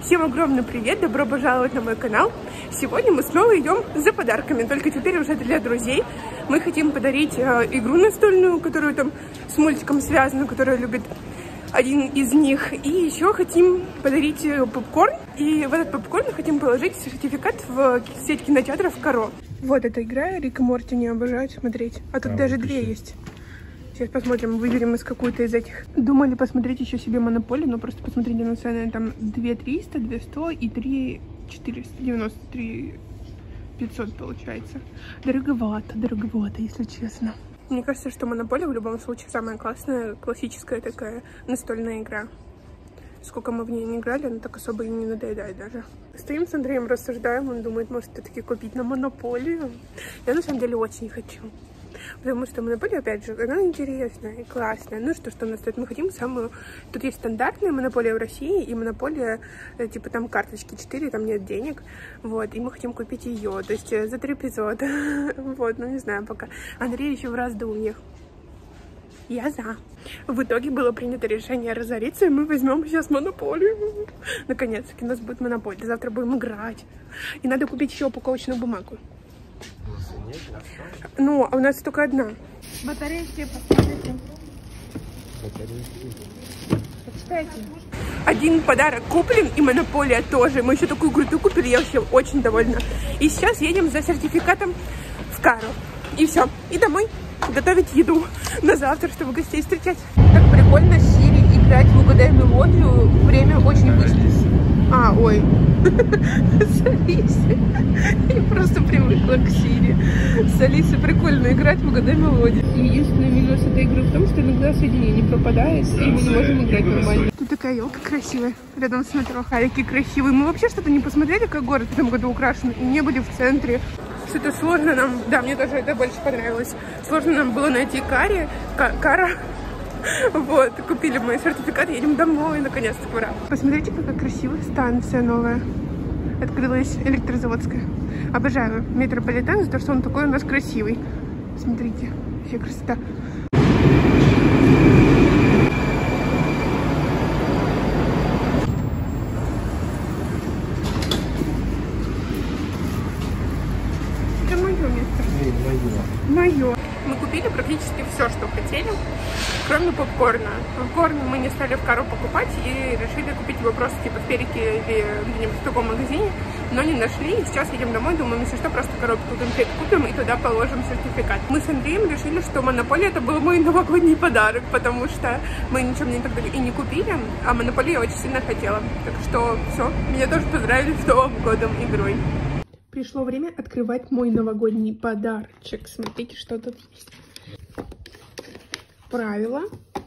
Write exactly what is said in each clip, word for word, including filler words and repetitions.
Всем огромный привет, добро пожаловать на мой канал. Сегодня мы снова идем за подарками, только теперь уже для друзей. Мы хотим подарить э, игру настольную, которую там с мультиком связана, которую любит один из них. И еще хотим подарить попкорн. И в этот попкорн хотим положить сертификат в сеть кинотеатров Каро. Вот эта игра, Рик и Морти не обожают смотреть. А тут а, даже две есть. Сейчас посмотрим, выберем из какую-то из этих. Думали посмотреть еще себе Монополию, но просто посмотрите на цены. Там две триста, две сто и три четыреста девяносто, три пятьсот получается. Дороговато, дороговато, если честно. Мне кажется, что Монополия в любом случае самая классная, классическая такая настольная игра. Сколько мы в ней не играли, она так особо и не надоедает даже. Стоим с Андреем, рассуждаем, он думает, может все-таки купить на Монополию. Я на самом деле очень хочу. Потому что Монополия, опять же, она интересная и классная. Ну что, что у нас тут? Мы хотим самую... Тут есть стандартная Монополия в России и Монополия, типа там карточки четыре, там нет денег. Вот, и мы хотим купить ее. То есть за три пятьсот. Вот, ну не знаю пока. Андрей еще в раздумьях. Я за. В итоге было принято решение разориться, и мы возьмем сейчас Монополию. Наконец-таки у нас будет Монополия. Завтра будем играть. И надо купить еще упаковочную бумагу. Ну, а у нас только одна. Батарейки, посмотрите. Почитайте. Один подарок куплен, и Монополия тоже. Мы еще такую крутую купили, я вообще очень довольна. И сейчас едем за сертификатом в Каро. И все. И домой готовить еду на завтра, чтобы гостей встречать. Так прикольно с Сири играть в «Угадай мелодию». Время очень быстро. А, ой. С Алисой. Я просто привыкла к Сири. С Алисой прикольно играть в «Угадай мелодию». Единственный минус этой игры в том, что иногда соединение пропадает, и мы не можем играть нормально. Тут такая елка красивая, рядом с метро. Харики красивые. Мы вообще что-то не посмотрели, как город в этом году украшен, и не были в центре. Что-то сложно нам, да, мне тоже это больше понравилось. Сложно нам было найти Кари, Кара. Вот, купили мой сертификат, едем домой, наконец-то, ура. Посмотрите, какая красивая станция новая. Открылась электрозаводская. Обожаю метрополитен за то, что он такой у нас красивый. Смотрите, вообще красота. Это мое место. Мое. Мы купили практически все, что хотели, кроме попкорна. Попкорн мы не стали в Каро покупать и решили купить его просто типа в Перике или где-нибудь в таком магазине, но не нашли. И сейчас едем домой, думаем, если что, просто коробку конфет купим и туда положим сертификат. Мы с Андреем решили, что Монополия это был мой новогодний подарок, потому что мы ничего мне тогда и не купили, а Монополию я очень сильно хотела. Так что все, меня тоже поздравили с Новым годом игрой. Пришло время открывать мой новогодний подарочек. Смотрите, что тут есть. Правила.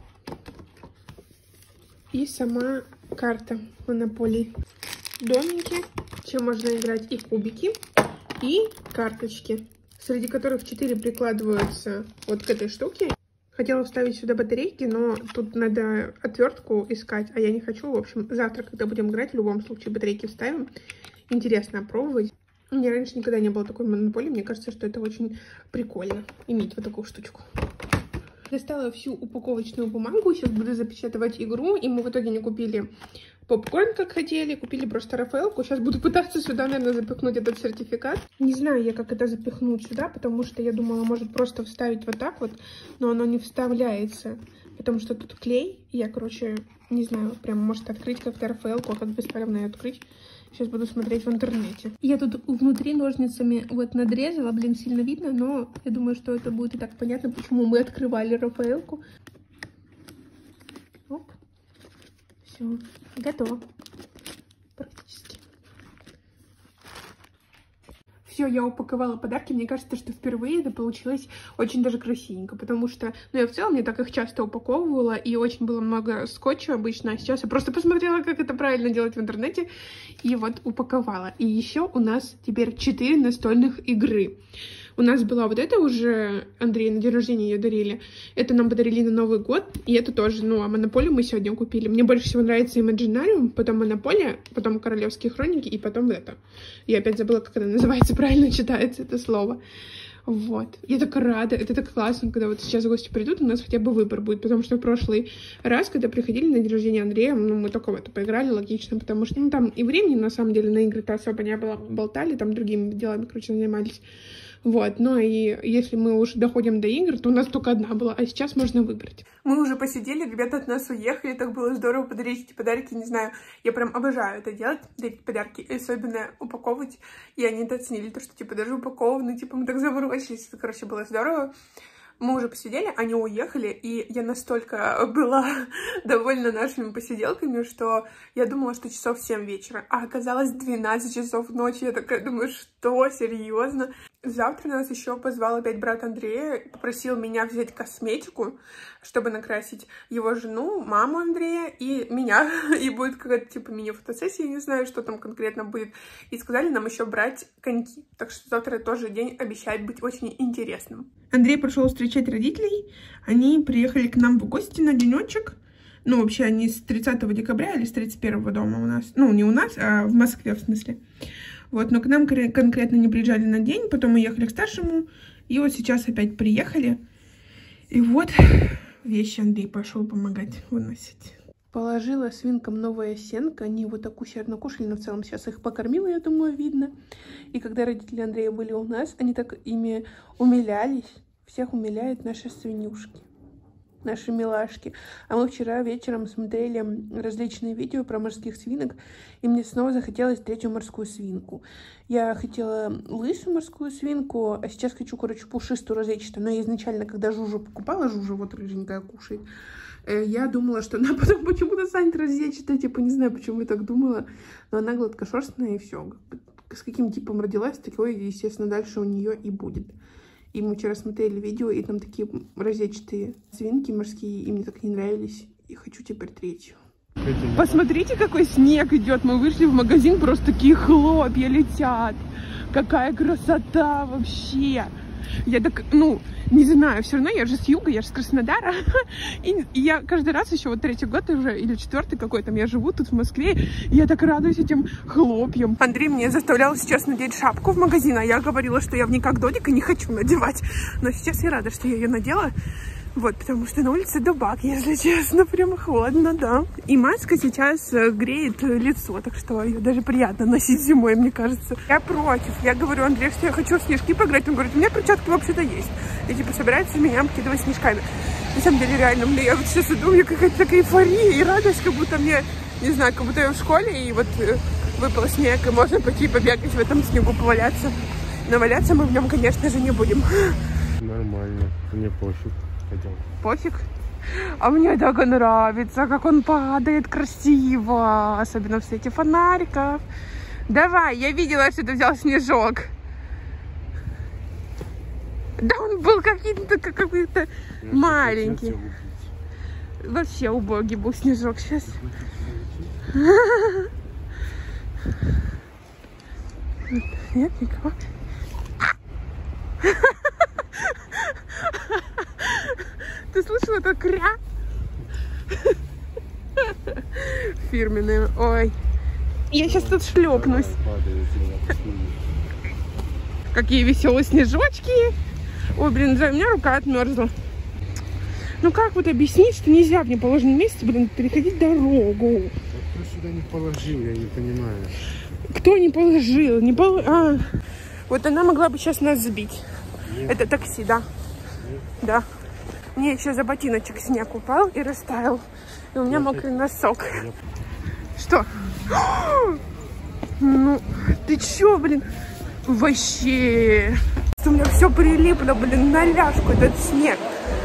И сама карта Монополии. Домики, чем можно играть, и кубики, и карточки, среди которых четыре прикладываются вот к этой штуке. Хотела вставить сюда батарейки, но тут надо отвертку искать, а я не хочу. В общем, завтра, когда будем играть, в любом случае батарейки вставим. Интересно опробовать. У меня раньше никогда не было такой Монополии. Мне кажется, что это очень прикольно иметь вот такую штучку. Достала всю упаковочную бумагу. Сейчас буду запечатывать игру. И мы в итоге не купили попкорн, как хотели. Купили просто Рафаэлку. Сейчас буду пытаться сюда, наверное, запихнуть этот сертификат. Не знаю я, как это запихнуть сюда, потому что я думала, может просто вставить вот так вот. Но оно не вставляется, потому что тут клей. Я, короче, не знаю, прям может открыть как-то Рафаэлку, а как беспалевно ее открыть. Сейчас буду смотреть в интернете. Я тут внутри ножницами вот надрезала, блин, сильно видно, но я думаю, что это будет и так понятно, почему мы открывали Рафаэлку. Оп. Все, готово. Практически. Все, я упаковала подарки. Мне кажется, что впервые это получилось очень даже красивенько, потому что, ну, я в целом не так их часто упаковывала, и очень было много скотча обычно, а сейчас я просто посмотрела, как это правильно делать в интернете, и вот упаковала. И еще у нас теперь четыре настольных игры. У нас была вот эта уже, Андрей, на день рождения ее дарили. Это нам подарили на Новый год. И это тоже, ну, а Монополию мы сегодня купили. Мне больше всего нравится Imaginarium, потом Монополия, потом Королевские хроники и потом это. Я опять забыла, как это называется, правильно читается это слово. Вот. Я так рада, это так классно, когда вот сейчас гости придут, у нас хотя бы выбор будет, потому что в прошлый раз, когда приходили на день рождения Андрея, ну, мы только в это поиграли, логично, потому что, ну, там и времени, на самом деле, на игры-то особо не было, болтали, там другими делами, короче, занимались. Вот, но и если мы уже доходим до игр, то у нас только одна была, а сейчас можно выбрать. Мы уже посидели, ребята от нас уехали, так было здорово подарить эти подарки, не знаю, я прям обожаю это делать, дарить подарки, особенно упаковывать, и они это оценили, то, что, типа, даже упакованы, типа, мы так заморочились, это, короче, было здорово. Мы уже посидели, они уехали, и я настолько была довольна нашими посиделками, что я думала, что часов семь вечера, а оказалось двенадцать часов ночи. Я такая думаю, что, серьезно? Завтра нас еще позвал опять брат Андрея, попросил меня взять косметику, чтобы накрасить его жену, маму Андрея и меня. И будет какая-то типа мини-фотосессия, я не знаю, что там конкретно будет. И сказали нам еще брать коньки. Так что завтра тоже день обещает быть очень интересным. Андрей пошел встречать родителей. Они приехали к нам в гости на денечек. Ну, вообще, они с тридцатого декабря или с тридцать первого дома у нас. Ну, не у нас, а в Москве, в смысле. Вот, но к нам конкретно не приезжали на день, потом уехали к старшему, и вот сейчас опять приехали. И вот вещи Андрей пошел помогать выносить. Положила свинкам новая сенка, они вот так усердно кушали, но в целом сейчас их покормила, я думаю, видно. И когда родители Андрея были у нас, они так ими умилялись. Всех умиляют наши свинюшки, наши милашки. А мы вчера вечером смотрели различные видео про морских свинок, и мне снова захотелось третью морскую свинку. Я хотела лысую морскую свинку, а сейчас хочу, короче, пушистую розетчатую. Но я изначально, когда Жужу покупала, Жужа вот рыженькая кушает, я думала, что она потом почему-то станет розетчатой, типа, не знаю, почему я так думала, но она гладкошерстная, и все. С каким типом родилась, такой, естественно, дальше у нее и будет. И мы вчера смотрели видео, и там такие розетчатые свинки морские, и мне так не нравились. И хочу теперь третью. Посмотрите, какой снег идет. Мы вышли в магазин, просто такие хлопья летят. Какая красота вообще. Я так, ну, не знаю, все равно я же с юга, я же с Краснодара. И, и я каждый раз еще вот третий год уже, или четвертый какой там, я живу тут в Москве, и я так радуюсь этим хлопьям. Андрей мне заставлял сейчас надеть шапку в магазин, а я говорила, что я в ней как додик и не хочу надевать. Но сейчас я рада, что я ее надела. Вот, потому что на улице дубак, если честно, прям холодно, да. И маска сейчас греет лицо, так что ее даже приятно носить зимой, мне кажется. Я против. Я говорю Андрею, что я хочу в снежки поиграть. Он говорит, у меня перчатки вообще-то есть. И типа собирается меня обкидывать снежками. На самом деле, реально, мне, я вот сейчас иду, у меня какая-то такая эйфория и радость, как будто мне, не знаю, как будто я в школе, и вот выпал снег, и можно пойти побегать в этом снегу, поваляться. Но валяться мы в нем, конечно же, не будем. Нормально, мне пофиг. Пойдем. Пофиг. А мне так нравится, как он падает красиво. Особенно в свете фонариков. Давай, я видела, что ты взял снежок. Да он был какой-то какой-то маленький. Вообще убогий был снежок сейчас. Нет, никого. Ты слышала это кря? Фирменные. Ой. Я сейчас тут шлепнусь. Какие веселые снежочки. Ой, блин, у меня рука отмерзла. Ну как вот объяснить, что нельзя в неположенном месте, блин, переходить дорогу? Кто сюда не положил, я не понимаю. Кто не положил? Не пол... а. Вот она могла бы сейчас нас сбить. Нет. Это такси, да? Нет. Да. Мне еще за ботиночек снег упал и растаял. И у меня мокрый носок. Что? Ну, ты чё, блин? Вообще. У меня все прилипло, блин, на ляжку этот снег.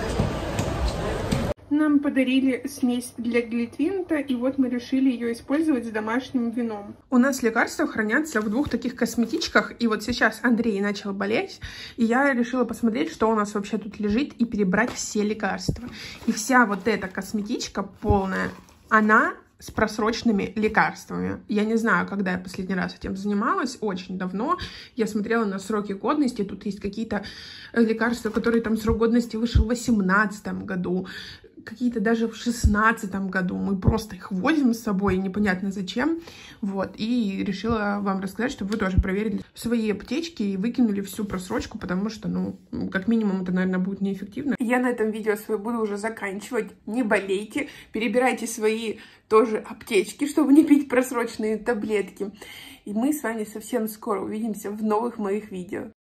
Нам подарили смесь для глитвинта, и вот мы решили ее использовать с домашним вином. У нас лекарства хранятся в двух таких косметичках, и вот сейчас Андрей начал болеть, и я решила посмотреть, что у нас вообще тут лежит, и перебрать все лекарства. И вся вот эта косметичка полная, она с просроченными лекарствами. Я не знаю, когда я последний раз этим занималась, очень давно. Я смотрела на сроки годности, тут есть какие-то лекарства, которые там срок годности вышел в восемнадцатом году. какие-то даже в шестнадцатом году. Мы просто их возим с собой, непонятно зачем. Вот, и решила вам рассказать, чтобы вы тоже проверили свои аптечки и выкинули всю просрочку, потому что, ну, как минимум, это, наверное, будет неэффективно. Я на этом видео свое буду уже заканчивать. Не болейте, перебирайте свои тоже аптечки, чтобы не пить просроченные таблетки. И мы с вами совсем скоро увидимся в новых моих видео.